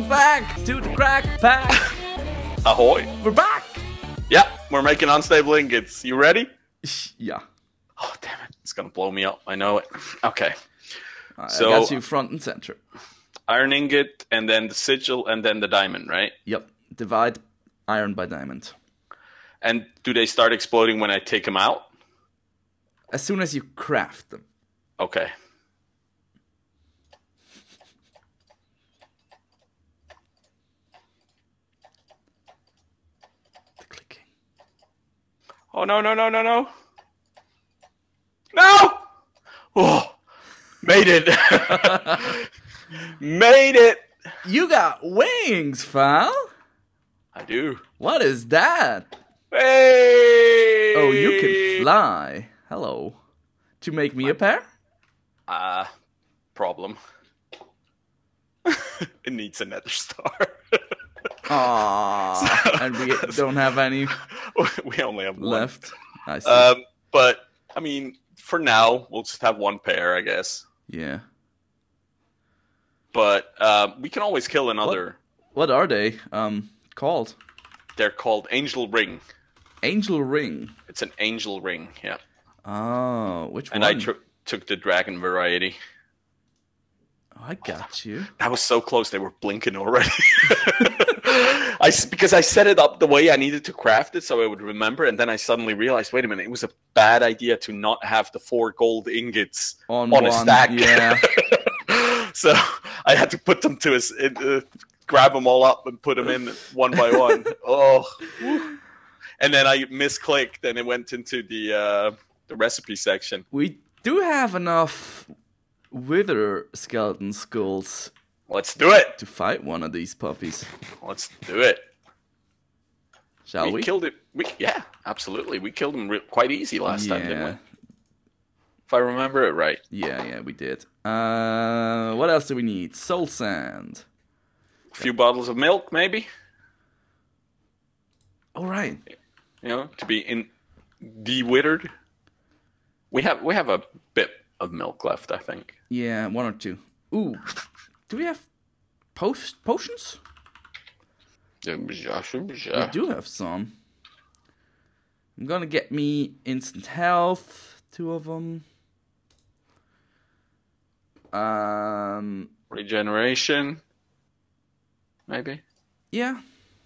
Welcome back to the Crack Pack. Ahoy. We're back. Yeah, we're making unstable ingots. You ready? Yeah. Oh, damn it. It's going to blow me up. I know it. Okay. I got you front and center. Iron ingot, and then the sigil, and then the diamond, right? Yep. Divide iron by diamond. And do they start exploding when I take them out? As soon as you craft them. Okay. The clicking. Oh, no, no, no, no, no. No! Oh, made it. Made it. You got wings, Fal. I do. What is that? Hey! Oh, you can fly. Hello. To make me a pair? Problem. It needs a nether star. Aww. And we don't have any We only have one left. I see. But, I mean, for now, we'll just have one pair, I guess. Yeah. But we can always kill another. What are they called? They're called Angel Ring. Angel Ring. It's an angel ring, yeah. Oh, which one? And I took the dragon variety. Oh, I got you. That was so close, they were blinking already. Because I set it up the way I needed to craft it so I would remember, and then I suddenly realized, wait a minute, it was a bad idea to not have the 4 gold ingots on a stack. Yeah. So I had to put them to grab them all up and put them in one by one. Oh. And then I misclicked and it went into the recipe section. We do have enough wither skeleton skulls. Let's do it. To fight one of these puppies. Let's do it. Shall we? Killed it. Yeah, absolutely. We killed him quite easy last time, didn't we? If I remember it right. Yeah, we did. What else do we need? Soul sand. A few bottles of milk, maybe. All right. You know, to be de-withered. We have a bit of milk left, I think. Yeah, 1 or 2. Ooh, do we have potions? We do have some. I'm gonna get me instant health, 2 of them. Regeneration, maybe. Yeah.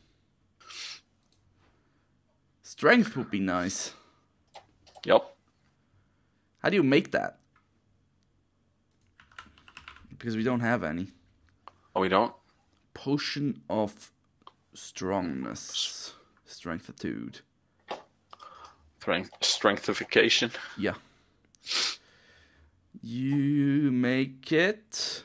Strength would be nice. Yep. How do you make that? Because we don't have any. Oh, we don't? Potion of strongness. Strengthitude. Strengthification. Yeah. You make it...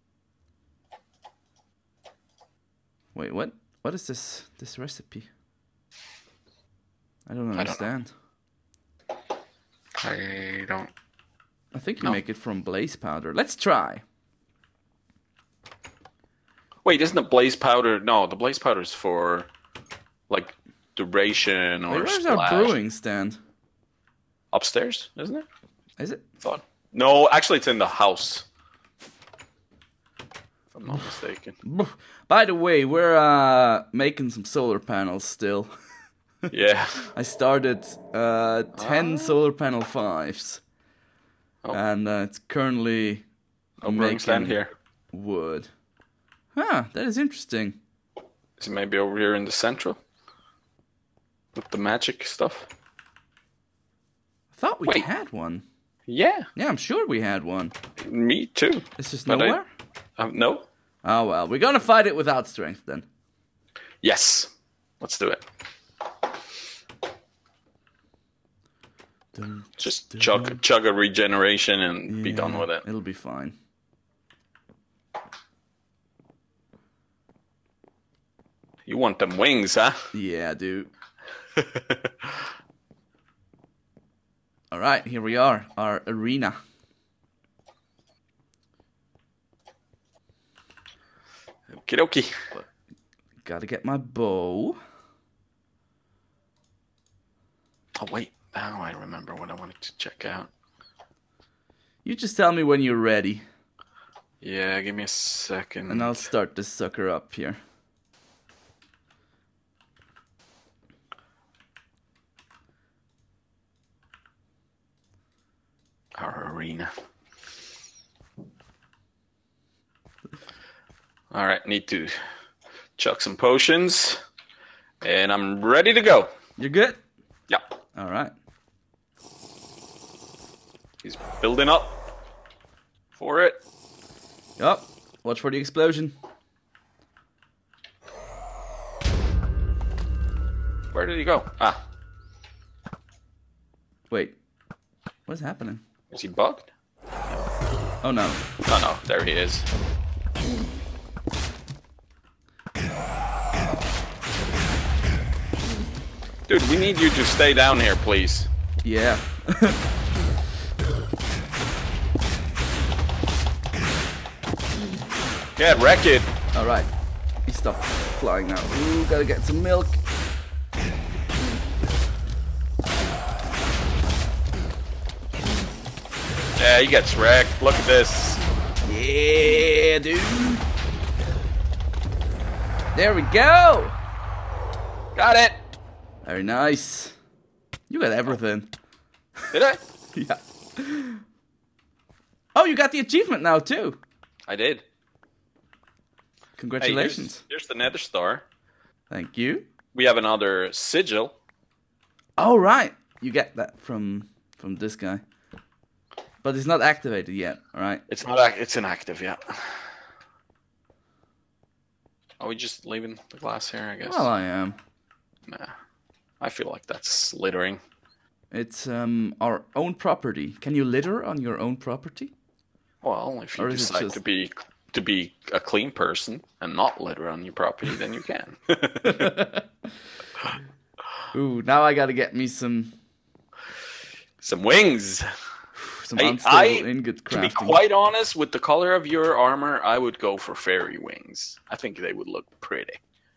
Wait, what? What is this recipe? I don't understand. I don't. I think you make it from blaze powder. Let's try. Wait, isn't the blaze powder? No, the blaze powder is for like duration or where's splash. our brewing stand? Upstairs, isn't it? Is it? Thought. No, actually, it's in the house. If I'm not mistaken. By the way, we're making some solar panels still. Yeah. I started 10 solar panel 5s. Oh. And it's currently brewing stand here. Wood. Huh, that is interesting. Is it maybe over here in the central? With the magic stuff? I thought we had one. Yeah. Yeah, I'm sure we had one. Me too. It's just nowhere? No. Oh well, we're gonna fight it without strength then. Yes. Let's do it. Just chug a regeneration and be done with it. It'll be fine. You want them wings, huh? Yeah, dude. All right, here we are, our arena. Okie dokie. Gotta get my bow. Oh, wait. Now I remember what I wanted to check out. You just tell me when you're ready. Yeah, give me a second. And I'll start this sucker up here. Our arena. Alright, need to chuck some potions. And I'm ready to go. You're good? Yeah. Alright. He's building up for it. Yup. Watch for the explosion. Where did he go? Ah. Wait. What's happening? Is he bugged? Oh no. Oh no, there he is. Dude, we need you to stay down here, please. Yeah. Yeah, wreck it. Alright. He stopped flying now. Ooh, gotta get some milk. Yeah, he gets wrecked. Look at this. Yeah, dude. There we go. Got it. Very nice. You got everything. Did I? Yeah. Oh, you got the achievement now too. I did. Congratulations. Hey, here's the Nether Star. Thank you. We have another sigil. Oh, right. You get that from this guy. But it's not activated yet, alright? It's not. It's inactive yet. Are we just leaving the glass here? I guess. Well, I am. Nah. I feel like that's littering. It's our own property. Can you litter on your own property? Well, if you decide to be a clean person and not litter on your property, then you can. Ooh, now I gotta get me some wings. Some unstable ingot crafting. To be quite honest, with the color of your armor, I would go for fairy wings. I think they would look pretty.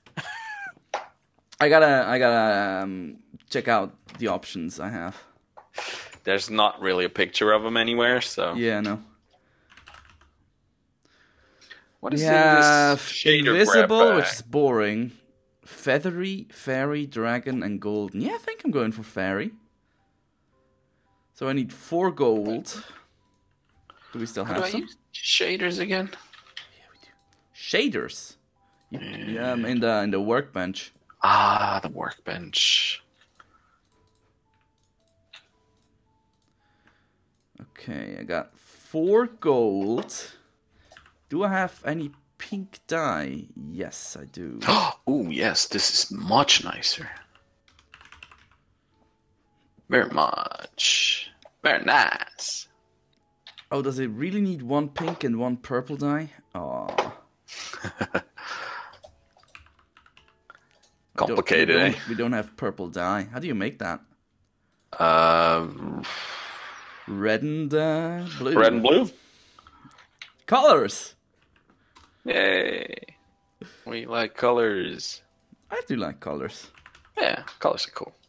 I gotta check out the options I have. There's not really a picture of them anywhere, so yeah, no. What is in this shader invisible, which is boring. Feathery, fairy, dragon, and golden. Yeah, I think I'm going for fairy. So I need 4 gold. Do we still have some? Use shaders again? Yeah, we do. Shaders. Yeah, in the workbench. Ah, the workbench. Okay, I got 4 gold. Do I have any pink dye? Yes, I do. Oh, yes, this is much nicer. Very much. Very nice. Oh, does it really need 1 pink and 1 purple dye? Oh. Complicated, eh? We don't have purple dye. How do you make that? Red and blue. Red and blue? Colors! Yay. We like colors. I do like colors. Yeah, colors are cool.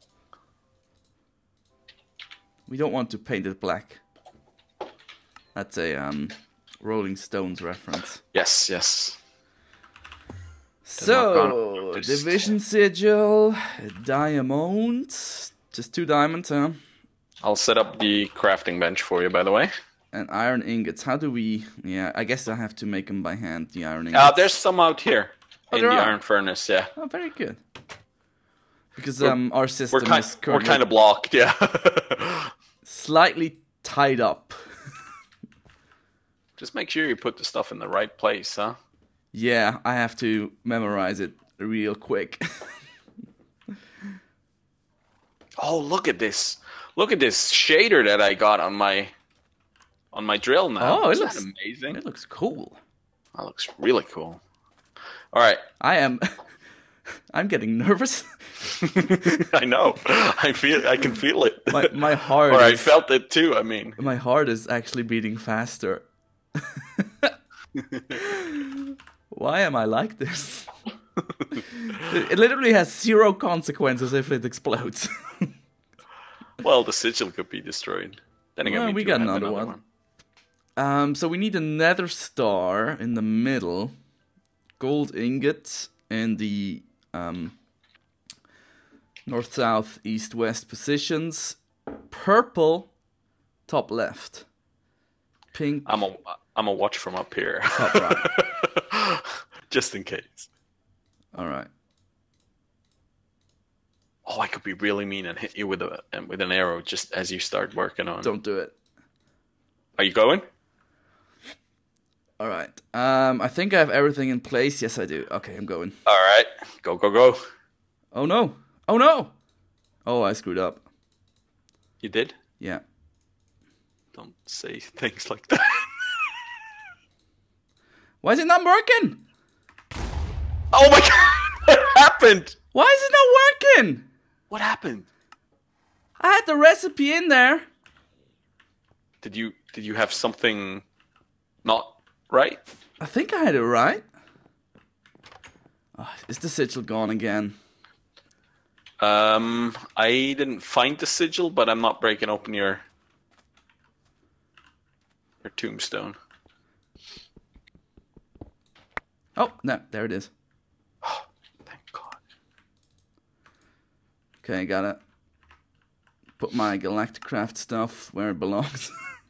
We don't want to paint it black. That's a Rolling Stones reference. Yes, yes. So, division sigil, diamond, just 2 diamonds, huh? I'll set up the crafting bench for you, by the way. And iron ingots. How do we... Yeah, I guess I have to make them by hand, the iron ingots. There's some out here in the iron furnace, yeah. Oh, very good. Because our system is currently... We're kind of blocked, yeah. slightly tied up. Just make sure you put the stuff in the right place, huh? Yeah, I have to memorize it real quick. Oh, look at this. Look at this shader that I got on my drill now. Oh, Isn't that amazing? It looks cool. That looks really cool. All right. I'm getting nervous. I know. I can feel it. My heart. I felt it too. I mean, my heart is actually beating faster. Why am I like this? It literally has 0 consequences if it explodes. Well, the sigil could be destroyed. Then again, we got another one. So we need a nether star in the middle, gold ingots in the north, south, east, west positions, purple top left, pink. I'm a watch from up here, top right, just in case. All right. Oh, I could be really mean and hit you with an arrow just as you start working on. Don't do it. Are you going? All right. I think I have everything in place. Yes, I do. Okay, I'm going. All right. Go, go, go. Oh, no. Oh, no. Oh, I screwed up. You did? Yeah. Don't say things like that. Why is it not working? Oh, my God. What happened? Why is it not working? What happened? I had the recipe in there. Did you have something not right? I think I had it right. Oh, is the sigil gone again? I didn't find the sigil, but I'm not breaking open your tombstone. Oh, no, there it is. Oh, thank God. Okay, gotta put my Galacticraft stuff where it belongs.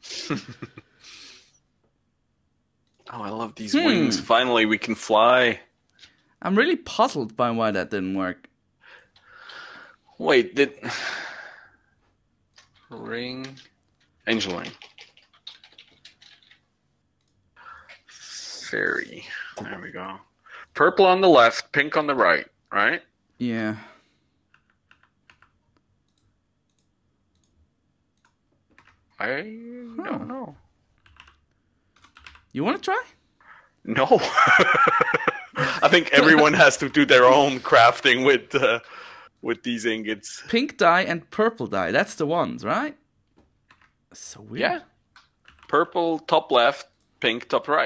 Oh, I love these wings. Finally, we can fly. I'm really puzzled by why that didn't work. Wait, ring, angel ring, fairy. There we go. Purple on the left, pink on the right. Right? Yeah. I don't know. You want to try? No. I think everyone has to do their own crafting with these ingots. Pink dye and purple dye. That's the ones, right? That's so weird. Yeah. Purple top left, pink top right.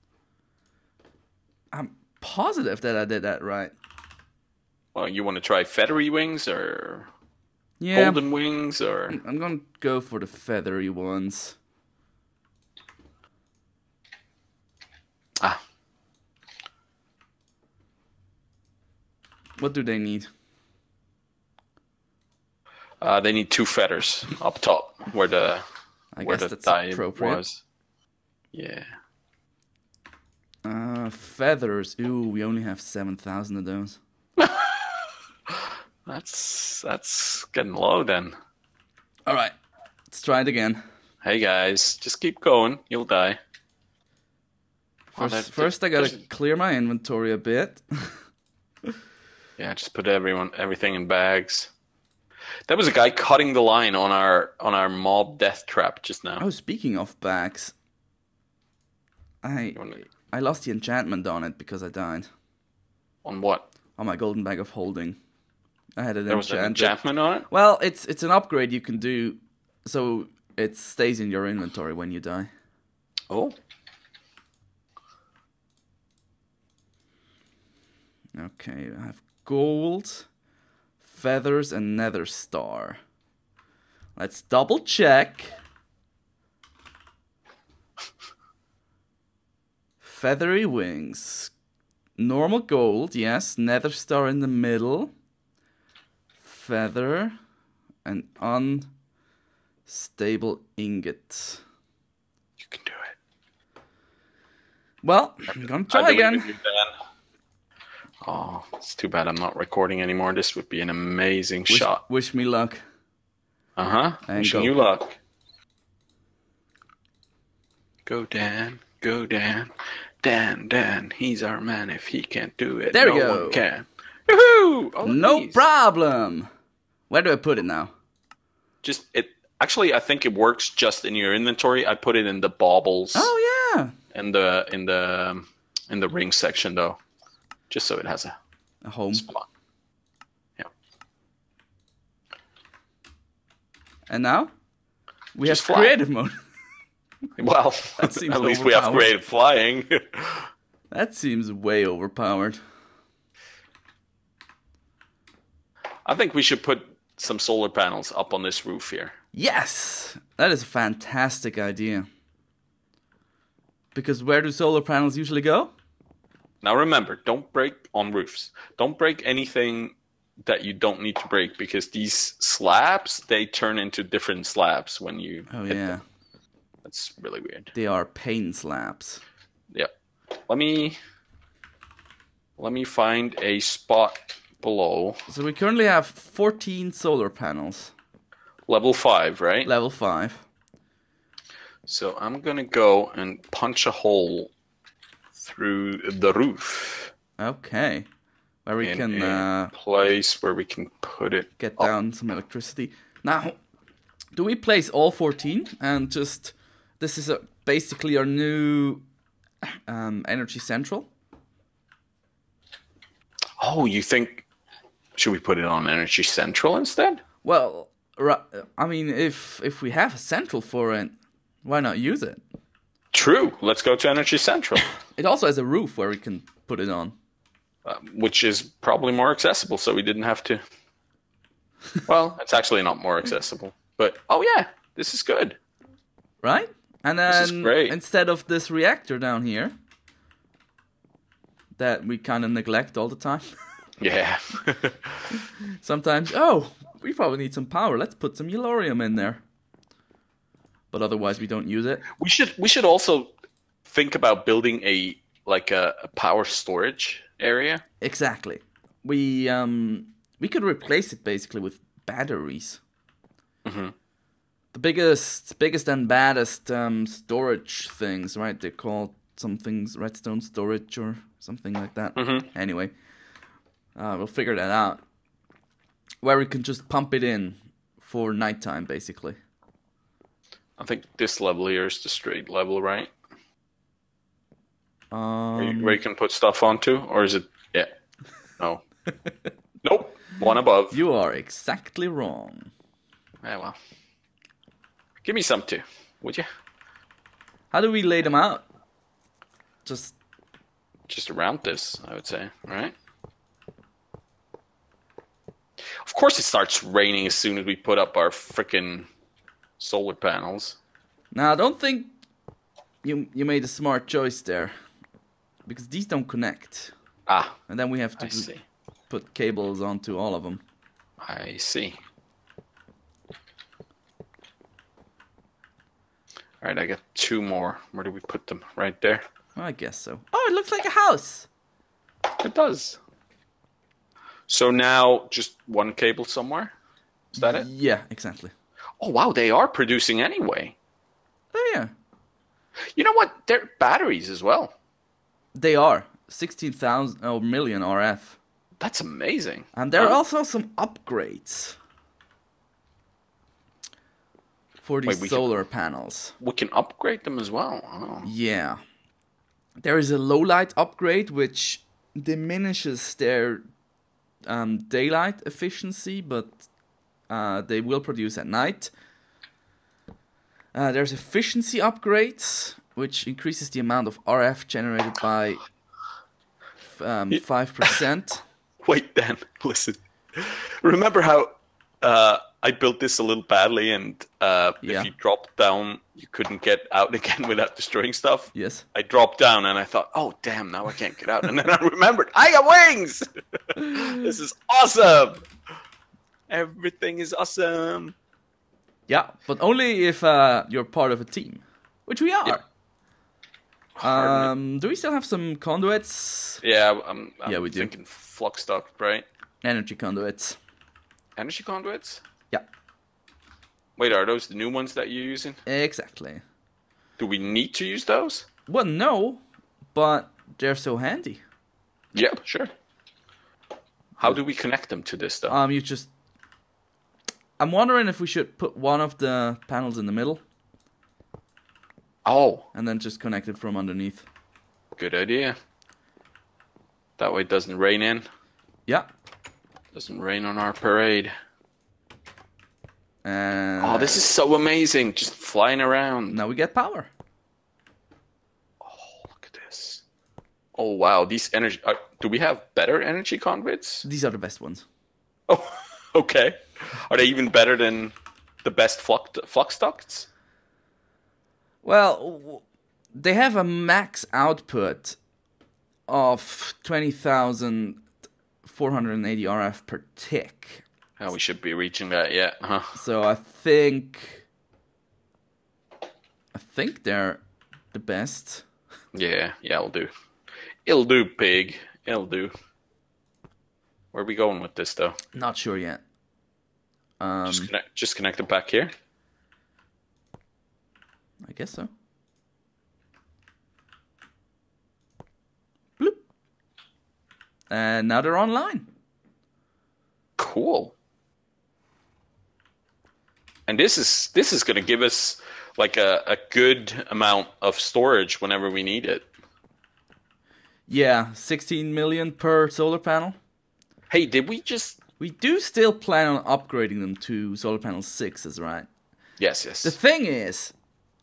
I'm positive that I did that right. Well, you want to try feathery wings or golden wings or? I'm gonna go for the feathery ones. Ah. What do they need? They need 2 feathers up top where the dye appropriate. Was. Yeah. Feathers. Ooh, we only have 7,000 of those. That's getting low then. All right, let's try it again. Hey guys, just keep going. You'll die. First I gotta clear my inventory a bit. Yeah, just put everything in bags. There was a guy cutting the line on our mob death trap just now. Oh, speaking of bags, I lost the enchantment on it because I died. On what? On my golden bag of holding. I had it There was an enchantment on it? Well, it's an upgrade you can do, so it stays in your inventory when you die. Oh. Okay, I have gold, feathers, and nether star. Let's double check. Feathery wings. Normal gold, yes. Nether star in the middle. Feather. And unstable ingot. You can do it. Well, I'm gonna try again. Oh, it's too bad I'm not recording anymore. This would be an amazing shot. Wish me luck. Uh-huh. Wishing you luck. Go Dan. Go Dan. Dan, he's our man. If he can't do it, there we no go. One can. Woohoo! Oh, no problem. Where do I put it now? Just it. Actually, I think it works just in your inventory. I put it in the baubles. Oh yeah. In the ring section though, just so it has a home spot. Yeah. And now we just have creative mode. Well, at least we have creative flying. That seems way overpowered. I think we should put some solar panels up on this roof here. Yes! That is a fantastic idea. Because where do solar panels usually go? Now remember, don't break on roofs. Don't break anything that you don't need to break, because these slabs, they turn into different slabs when you hit them. That's really weird. They are pain slabs. Yeah. Let me find a spot below. So we currently have 14 solar panels. Level 5, right? Level 5. So I'm going to go and punch a hole through the roof. Okay. Where we can... a place where we can put it get down some electricity. Now, do we place all 14 and just... This is basically our new energy central? Oh, you think... Should we put it on energy central instead? Well, I mean, if we have a central for it, why not use it? True. Let's go to energy central. It also has a roof where we can put it on. Which is probably more accessible, so we didn't have to... Well, it's actually not more accessible. But, oh yeah, this is good. Right? And then, this is great. Instead of this reactor down here, that we kind of neglect all the time. Yeah. Sometimes, we probably need some power. Let's put some Yellorium in there. But otherwise, we don't use it. We should also think about building a power storage area. Exactly. We could replace it basically with batteries. Mm-hmm. The biggest and baddest storage things, right? They're called some things redstone storage or something like that. Mm-hmm. Anyway, we'll figure that out. Where we can just pump it in for nighttime, basically. I think this level here is the straight level, right? Where you can put stuff onto, or is it? Yeah. No. Nope. One above. You are exactly wrong. Yeah, well. Give me some too, would you? How do we lay them out? Just around this, I would say, right? Of course it starts raining as soon as we put up our frickin' solar panels. Now, I don't think you made a smart choice there. Because these don't connect. Ah. And then we have to put cables onto all of them. I see. Alright, I got 2 more. Where do we put them? Right there? I guess so. Oh, it looks like a house! It does. So now, just 1 cable somewhere? Is that it? Yeah, exactly. Oh, wow, they are producing anyway. Oh, yeah. You know what? They're batteries as well. They are. 16,000 million RF. That's amazing. And there are also some upgrades for these solar panels. We can upgrade them as well. Oh. Yeah. There is a low light upgrade which diminishes their daylight efficiency, but they will produce at night. There's efficiency upgrades, which increases the amount of RF generated by 5%. Wait, Dan, listen. Remember how I built this a little badly, and if you dropped down, you couldn't get out again without destroying stuff? Yes. I dropped down, and I thought, oh, damn, now I can't get out. And then I remembered, I got wings! This is awesome! Everything is awesome. Yeah, but only if you're part of a team, which we are. Yeah. Do we still have some conduits? Yeah, I'm we do. thinking flux duct, right? Energy conduits. Energy conduits? Yeah. Wait, are those the new ones that you're using? Exactly. Do we need to use those? Well, no, but they're so handy. Yeah, sure. How do we connect them to this, though? I'm wondering if we should put one of the panels in the middle. Oh. And then just connect it from underneath. Good idea. That way it doesn't rain in. Yeah. Doesn't rain on our parade. Oh, this is so amazing. Just flying around. Now we get power. Oh, look at this. Oh, wow. These energy... do we have better energy conduits? These are the best ones. Oh, okay. Are they even better than the best flux ducts? Well, they have a max output of 20,480 RF per tick. Oh, we should be reaching that yet, huh? So I think they're the best. Yeah, it'll do. It'll do, pig. It'll do. Where are we going with this, though? Not sure yet. Just connect it back here? I guess so. Bloop. And now they're online. Cool. And this is going to give us like a good amount of storage whenever we need it. Yeah, 16 million per solar panel. Hey, did we just... We do still plan on upgrading them to solar panel 6s, right? Yes. The thing is,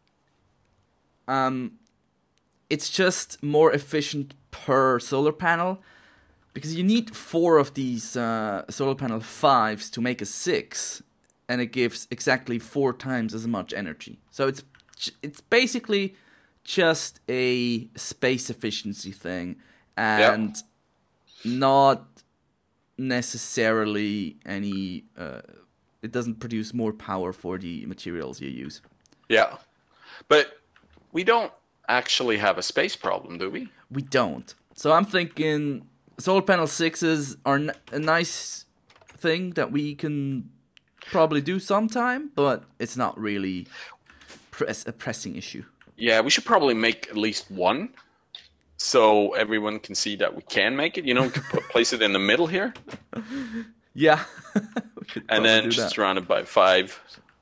it's just more efficient per solar panel, because you need 4 of these solar panel 5s to make a 6, and it gives exactly 4 times as much energy. So it's basically just a space efficiency thing, and not necessarily any it doesn't produce more power for the materials you use. Yeah, but we don't actually have a space problem, do we? We don't. So I'm thinking solar panel 6s are a nice thing that we can probably do sometime, but it's not really a pressing issue. Yeah, we should probably make at least one, so everyone can see that we can make it. You know, we could place it in the middle here. Yeah. And then just surrounded by 5.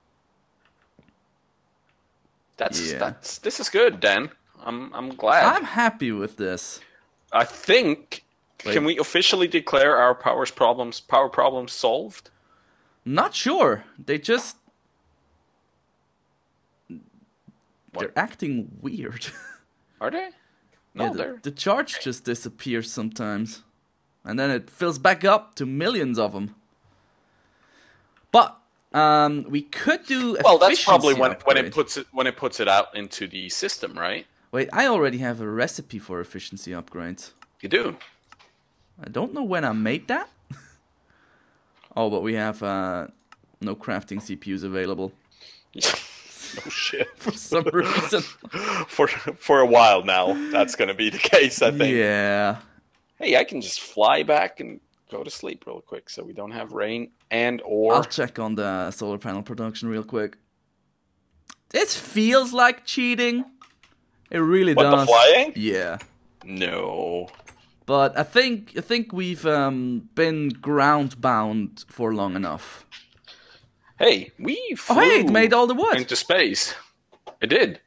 This is good, Dan. I'm glad. I'm happy with this. I think. Can we officially declare our power problems solved? Not sure. They're acting weird. Are they? No, the charge just disappears sometimes, and then it fills back up to millions of them. But we could do. Well, that's probably when it puts it out into the system, right? Wait, I already have a recipe for efficiency upgrades. You do? I don't know when I made that. Oh, but we have no crafting CPUs available. Oh shit! For some reason. For a while now, that's going to be the case, I think. Yeah. Hey, I can just fly back and go to sleep real quick, so we don't have rain or. I'll check on the solar panel production real quick. This feels like cheating. It really does. What, the flying? Yeah. No. But I think we've been ground bound for long enough. Hey, we flew it made all the wood into space. It did.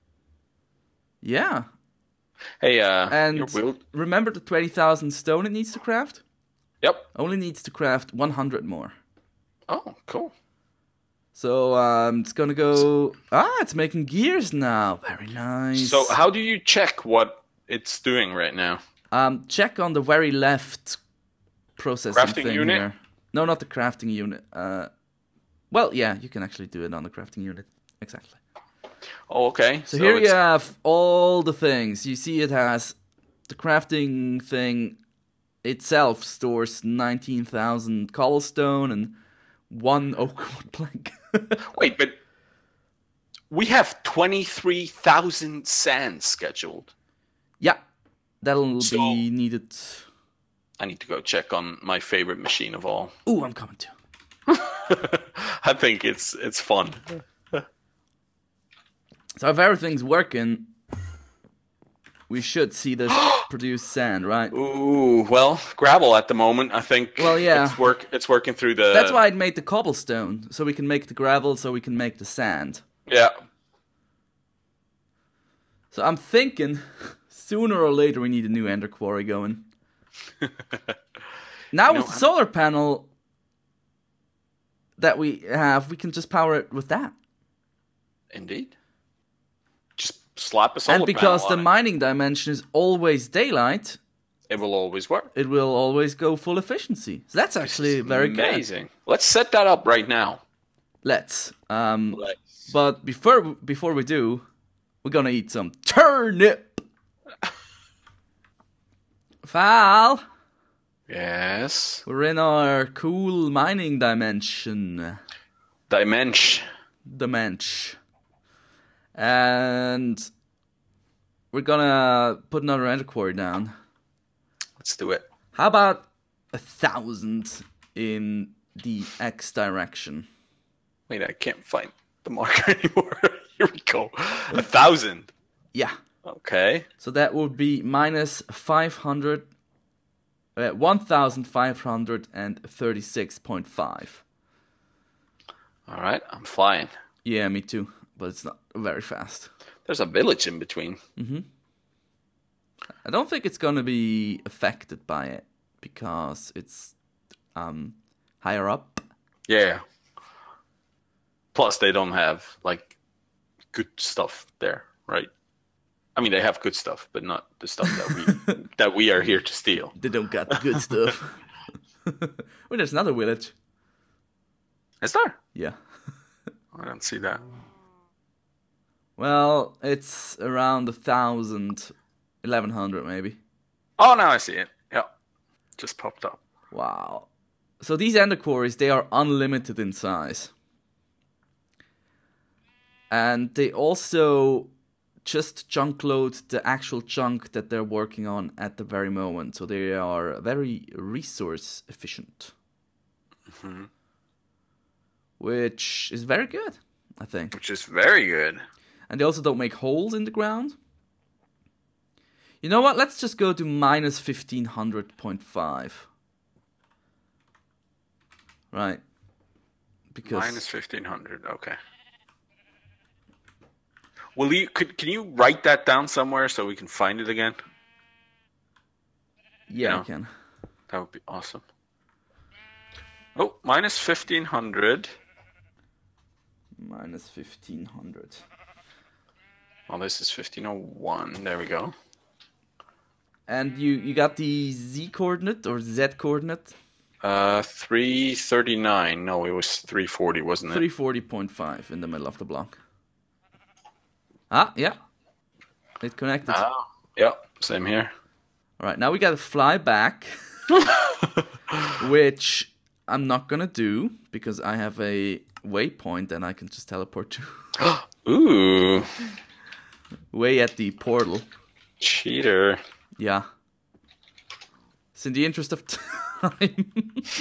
Yeah. Hey, and remember the 20,000 stone it needs to craft? Yep. Only needs to craft 100 more. Oh, cool. So it's gonna go. It's making gears now. Very nice. So how do you check what it's doing right now? Check on the very left processing crafting thing unit? here. No, not the crafting unit. Well, yeah, you can actually do it on the crafting unit. Exactly. Oh, okay. So here you have all the things. You see it has the crafting thing itself stores 19,000 cobblestone and 1 oak wood plank. Wait, but we have 23,000 sand scheduled. Yeah, that'll be needed. I need to go check on my favorite machine of all. Ooh, I'm coming too. I think it's fun. So if everything's working, we should see this produce sand, right? Ooh, well, gravel at the moment, I think. Well, yeah. It's working through the... That's why I made the cobblestone, so we can make the gravel, so we can make the sand. Yeah. So I'm thinking, sooner or later we need a new ender quarry going. Now with the solar panel that we have, we can just power it with that. Indeed. Just slap a solar panel on it. And because the mining dimension is always daylight, it will always work. It will always go full efficiency. So that's actually very good. Amazing. Let's set that up right now. Let's. But before we do, we're gonna eat some turnip. Val. Yes. We're in our cool mining dimension. Dimension. And we're gonna put another ender quarry down. Let's do it. How about 1,000 in the X direction? Wait, I can't find the marker anymore. Here we go. 1,000. Yeah. Okay. So that would be minus 500. 1,536.5. All right, I'm flying. Yeah, me too. But it's not very fast. There's a village in between. Mm-hmm. I don't think it's gonna be affected by it because it's higher up. Yeah. Plus, they don't have like good stuff there, right? I mean, they have good stuff, but not the stuff that we are here to steal. They don't got the good stuff. Well, there's another village. Is there? Yeah. I don't see that. Well, it's around 1,000, 1,100 maybe. Oh, now I see it. Yeah, just popped up. Wow. So these ender quarries, they are unlimited in size. And they also just chunk load the actual chunk that they're working on at the very moment. So they are very resource efficient. Mm-hmm. Which is very good, I think. Which is very good. And they also don't make holes in the ground. You know what? Let's just go to minus 1,500.5. Right. Because minus 1,500, okay. Can you write that down somewhere so we can find it again? Yeah, I can. That would be awesome. Oh, minus 1,500. Minus 1,500. Well, this is 1,501. There we go. And you got the Z coordinate or Z coordinate? 339. No, it was 340, wasn't it? 340.5 in the middle of the block. Ah, yeah. It connected. Ah, yeah, same here. All right, now we got to fly back, which I'm not going to do because I have a waypoint and I can just teleport to. Ooh. Way at the portal. Cheater. Yeah. It's in the interest of time.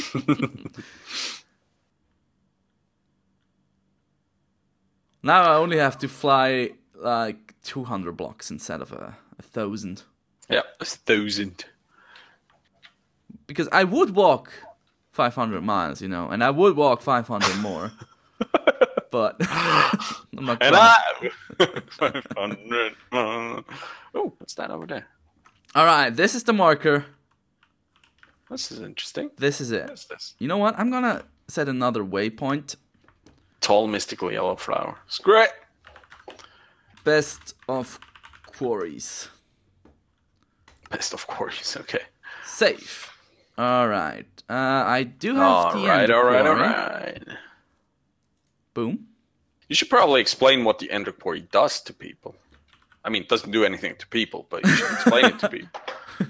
Now I only have to fly like 200 blocks instead of 1,000. Yeah, 1,000. Because I would walk 500 miles, you know, and I would walk 500 more. But I'm not and I 500 miles. Oh, what's that over there? All right, this is the marker. This is interesting. This is it. What is this? You know what? I'm going to set another waypoint. Tall mystical yellow flower. It's great. Best of quarries. Best of quarries, okay. Safe. All right. I do have the ender quarry. All right. Boom. You should probably explain what the ender quarry does to people. I mean, it doesn't do anything to people, but you should explain it to people.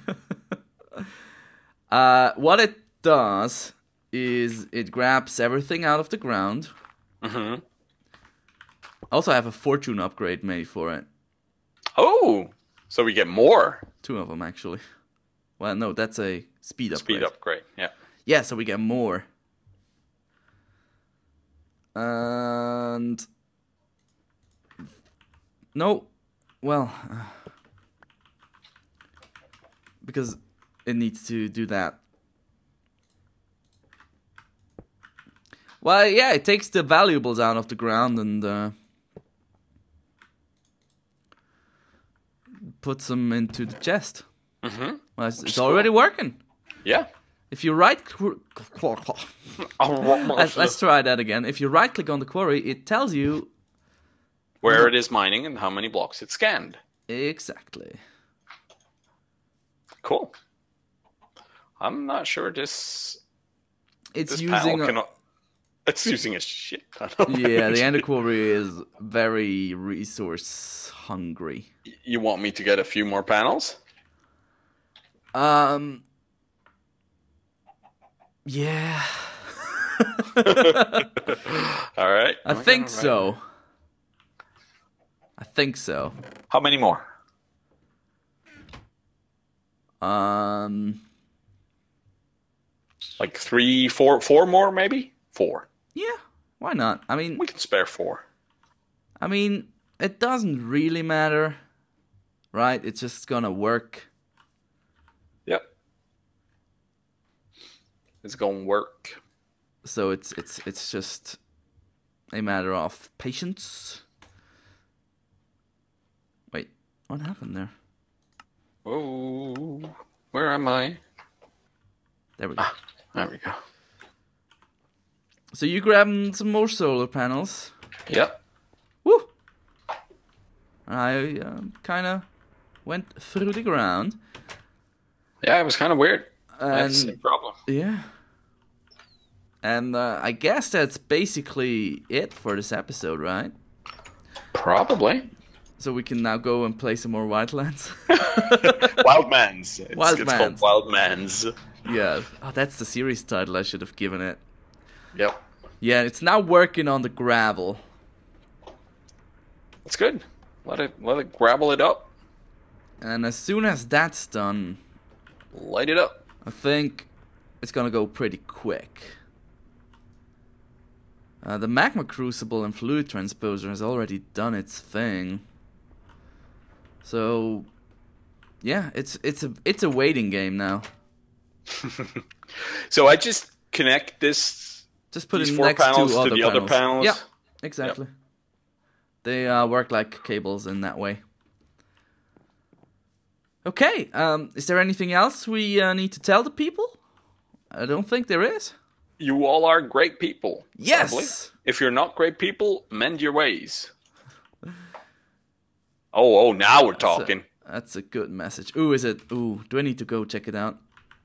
What it does is it grabs everything out of the ground. Mm-hmm. I also have a fortune upgrade made for it. Oh, so we get more. 2 of them, actually. Well, no, that's a speed upgrade. Speed upgrade, yeah. Yeah, so we get more. And... No. Well... because it needs to do that. Well, yeah, it takes the valuables out of the ground and puts them into the chest. Mm-hmm. Well, it's already working. Yeah. If you right... let's try that again. If you right-click on the quarry, it tells you... where it is mining and how many blocks it scanned. Exactly. Cool. I'm not sure this... It's this using... It's using a shit ton of Yeah, the Ender Quarry is very resource hungry. You want me to get a few more panels? Yeah. All right. I think so. I think so. How many more? Like 3, 4 more, maybe? 4. Yeah, why not? I mean, we can spare 4. I mean, it doesn't really matter, right? It's just gonna work. Yep. It's gonna work. So it's just a matter of patience. Wait, what happened there? Oh, where am I? There we go. There we go. So you grabbing some more solar panels? Yep. Woo! I kind of went through the ground. Yeah, it was kind of weird. And, that's the problem. Yeah. And I guess that's basically it for this episode, right? Probably. So we can now go and play some more Wildlands. Wildmans. It's Wildmans. called Wildmans. Yeah. Oh, that's the series title I should have given it. Yep. Yeah, it's now working on the gravel. That's good. Let it gravel it up. And as soon as that's done, light it up. I think it's gonna go pretty quick. The Magma Crucible and Fluid Transposer has already done its thing. So, yeah, it's a waiting game now. So I just connect this. Just put these it 4 next panels to the other panels. Yeah, exactly. Yep. They work like cables in that way. Okay, is there anything else we need to tell the people? I don't think there is. You all are great people. Yes! Sadly. If you're not great people, mend your ways. Oh, now we're talking. That's a good message. Ooh, is it? Ooh, do I need to go check it out?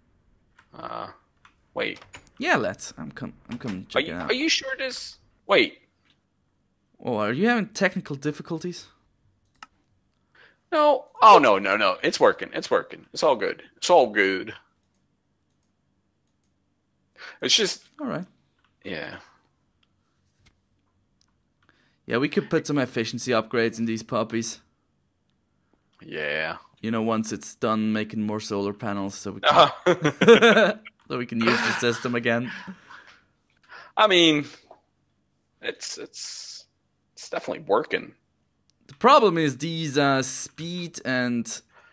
Wait. Yeah, let's. I'm coming check it out. Are you sure this? Wait. Oh, are you having technical difficulties? No. Oh, no. It's working. It's working. It's all good. It's all good. It's just... All right. Yeah. Yeah, we could put some efficiency upgrades in these puppies. Yeah. You know, once it's done making more solar panels, so we can, so we can use the system again. I mean, it's definitely working. The problem is these speed and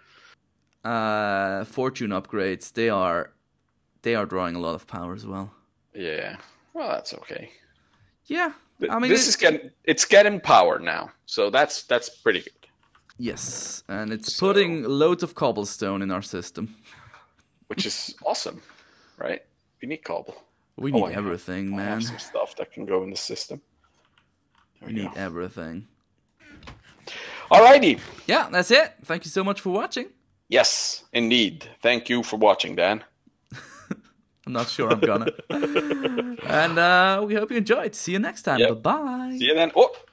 fortune upgrades. They are drawing a lot of power as well. Yeah. Well, that's okay. Yeah. I mean, it's getting power now, so that's pretty good. Yes, and it's putting loads of cobblestone in our system, which is awesome, right? We need cobble. We need everything, man. I have some stuff that can go in the system. We need everything. Alrighty. Yeah, that's it. Thank you so much for watching. Yes, indeed. Thank you for watching, Dan. I'm not sure I'm gonna. And we hope you enjoyed. See you next time. Yep. Bye-bye. See you then. Oh.